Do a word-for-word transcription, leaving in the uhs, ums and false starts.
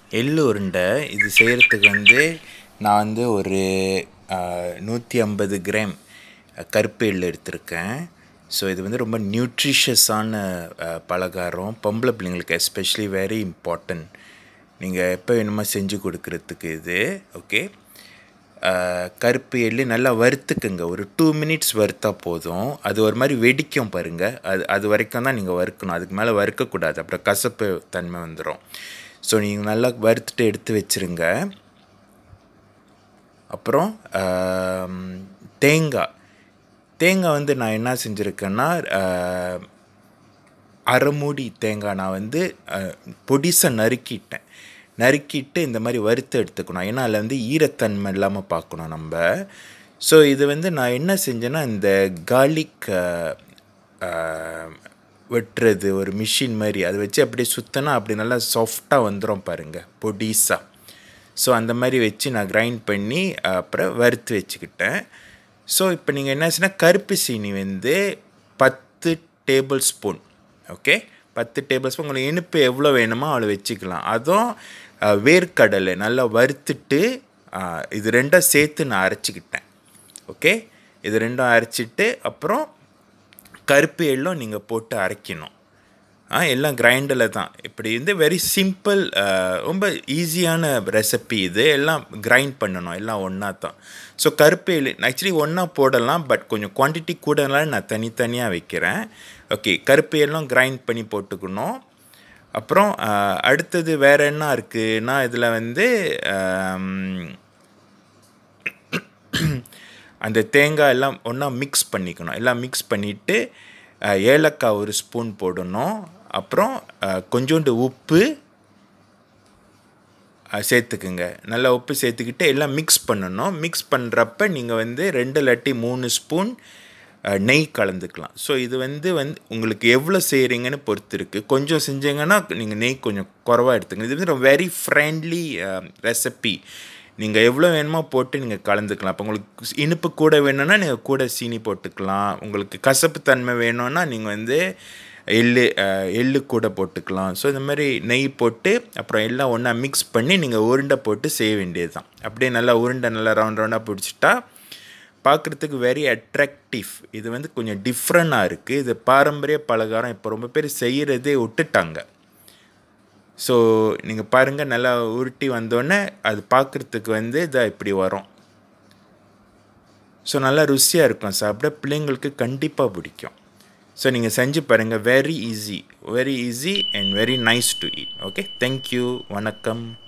எள்ளு உருண்டை இது செய்கிறதுக்கு வந்து நான் வந்து ஒரு நூற்றி ஐம்பது கிராம் கருப்பு எள்ளு எடுத்திருக்கேன். ஸோ இது வந்து ரொம்ப நியூட்ரிஷியஸான பலகாரம், பொம்பளை பிள்ளைங்களுக்கு எஸ்பெஷலி வெரி இம்பார்ட்டன்ட். நீங்கள் எப்போ வேணுமா செஞ்சு கொடுக்குறதுக்கு இது. ஓகே, கருப்பு எள்ளு நல்லா வறுத்துக்குங்க. ஒரு டூ மினிட்ஸ் வறுத்தா போதும். அது ஒரு மாதிரி வெடிக்கும் பாருங்கள், அது அது வரைக்கும் தான் நீங்கள் வறுக்கணும். அதுக்கு மேலே வறுக்கக்கூடாது, அப்புறம் கசப்பு தன்மை வந்துடும். ஸோ நீங்கள் நல்லா வறுத்துட்டு எடுத்து வச்சுருங்க. அப்புறம் தேங்காய் தேங்காய் வந்து நான் என்ன செஞ்சுருக்கேன்னா, அரை மூடி தேங்காய் நான் வந்து பொடிசாக நறுக்கிட்டேன். நறுக்கிட்டு இந்த மாதிரி வறுத்து எடுத்துக்கணும். ஏன்னா அதில் வந்து ஈரத்தன்மை இல்லாமல் பார்க்கணும் நம்ம. ஸோ இது வந்து நான் என்ன செஞ்சேன்னா, இந்த கார்லிக் வெட்டுறது ஒரு மிஷின் மாதிரி அதை வச்சு அப்படியே சுற்றினா அப்படி நல்லா சாஃப்டாக வந்துடும் பாருங்கள், பொடிசாக. ஸோ அந்த மாதிரி வச்சு நான் கிரைண்ட் பண்ணி அப்புறம் வறுத்து வச்சுக்கிட்டேன். ஸோ இப்போ நீங்கள் என்ன சொன்னால், கருப்பு சீனி வந்து பத்து டேபிள் ஸ்பூன். ஓகே, பத்து டேபிள் ஸ்பூன். உங்களுக்கு இனிப்பு எவ்வளோ வேணுமோ அவ்வளோ வச்சுக்கலாம். அதுவும் வேர்க்கடலை நல்லா வறுத்துட்டு இது ரெண்டும் சேர்த்து நான் அரைச்சிக்கிட்டேன். ஓகே, இது ரெண்டும் அரைச்சிட்டு அப்புறம் கருப்பு எள்ளும் நீங்கள் போட்டு அரைக்கணும். எல்லாம் கிரைண்டரில் தான். இப்படி வந்து வெரி சிம்பிள், ரொம்ப ஈஸியான ரெசிபி இது. எல்லாம் கிரைண்ட் பண்ணணும், எல்லாம் ஒன்றா தான். ஸோ கருப்பு எள்ளு ஆக்சுவலி ஒன்றா போடலாம், பட் கொஞ்சம் குவான்டிட்டி கூடனால நான் தனித்தனியாக வைக்கிறேன். ஓகே, கருப்பு எள்ளும் கிரைண்ட் பண்ணி போட்டுக்கணும். அப்புறம் அடுத்தது வேறு என்ன இருக்குன்னா, இதில் வந்து அந்த தேங்காய் எல்லாம் ஒன்றா மிக்ஸ் பண்ணிக்கணும். எல்லாம் மிக்ஸ் பண்ணிவிட்டு ஏலக்காய் ஒரு ஸ்பூன் போடணும். அப்புறம் கொஞ்சோண்டு உப்பு சேர்த்துக்குங்க. நல்லா உப்பு சேர்த்துக்கிட்டு எல்லாம் மிக்ஸ் பண்ணணும். மிக்ஸ் பண்ணுறப்ப நீங்கள் வந்து ரெண்டு இல்லாட்டி மூணு ஸ்பூன் நெய் கலந்துக்கலாம். ஸோ இது வந்து வந்து உங்களுக்கு எவ்வளோ செய்கிறீங்கன்னு பொறுத்து இருக்குது. கொஞ்சம் செஞ்சீங்கன்னா நீங்கள் நெய் கொஞ்சம் குறைவாக எடுத்துக்கணும். இது வந்து வெரி ஃப்ரெண்ட்லி ரெசிபி. நீங்கள் எவ்வளோ வேணுமோ போட்டு நீங்கள் கலந்துக்கலாம். இப்போ உங்களுக்கு இனிப்பு கூட வேணும்னா நீங்கள் கூட சீனி போட்டுக்கலாம். உங்களுக்கு கசப்பு தன்மை வேணும்னா நீங்கள் வந்து எள்ளு எள்ளு கூட போட்டுக்கலாம். ஸோ இந்த மாதிரி நெய் போட்டு அப்புறம் எல்லாம் ஒன்றா மிக்ஸ் பண்ணி நீங்கள் உருண்டை போட்டு செய்ய வேண்டியது தான். அப்படியே நல்லா உருண்டை நல்லா ரவுண்ட் ரவுண்டாக பிடிச்சிட்டா பார்க்குறதுக்கு வெரி அட்ராக்டிவ். இது வந்து கொஞ்சம் டிஃப்ரெண்ட்டாக இருக்குது. இது பாரம்பரிய பலகாரம் இப்போ ரொம்ப பேர் செய்கிறதே விட்டுட்டாங்க. ஸோ நீங்கள் பாருங்கள், நல்லா உருட்டி வந்தோடனே அது பார்க்குறதுக்கு வந்து இதாக இப்படி வரும். ஸோ நல்லா ருசியாக இருக்கும், சாப்பிட பிள்ளைங்களுக்கு கண்டிப்பாக பிடிக்கும். ஸோ நீங்கள் செஞ்சு பாருங்கள். Very easy, very easy and very nice to eat. Okay, thank you, வணக்கம்.